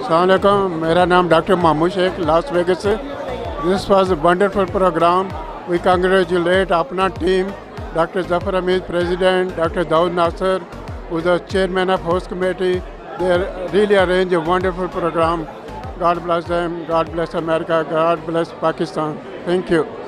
Assalamualaikum. मेरा नाम doctor Mamu Sheikh Las Vegas से. This was a wonderful program. We congratulate अपना team, Dr. Zafar Hamid, President, Dr. Daud Nasser, who is the Chairman of Host Committee. They really arranged a wonderful program. God bless them. God bless America. God bless Pakistan. Thank you.